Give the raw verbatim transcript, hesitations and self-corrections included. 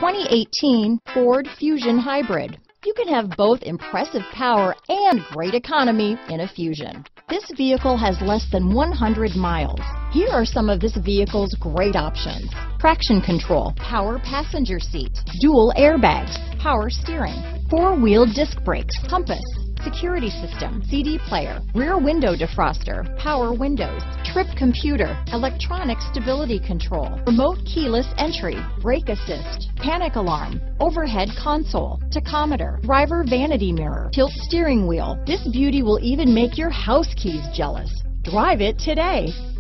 twenty eighteen Ford Fusion Hybrid. You can have both impressive power and great economy in a Fusion. This vehicle has less than one hundred miles. Here are some of this vehicle's great options: traction control, power passenger seat, dual airbags, power steering, four-wheel disc brakes, compass, security system, C D player, rear window defroster, power windows, trip computer, electronic stability control, remote keyless entry, brake assist, panic alarm, overhead console, tachometer, driver vanity mirror, tilt steering wheel. This beauty will even make your house keys jealous. Drive it today.